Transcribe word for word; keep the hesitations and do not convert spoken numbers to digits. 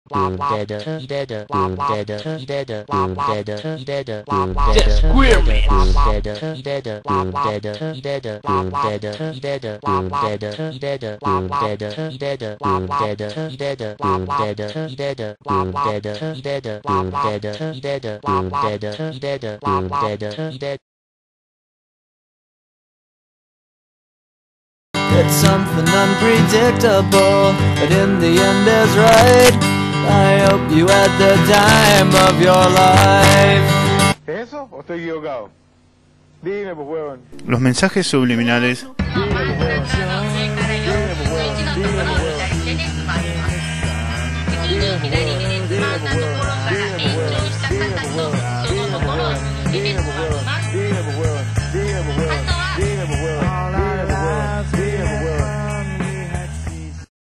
It's something unpredictable, but in the end is right. I hope you had the time of your life. ¿Eso o estoy equivocado? Dime, pues, huevón. Los mensajes subliminales Dime, pues, huevón. Dime, pues, huevón.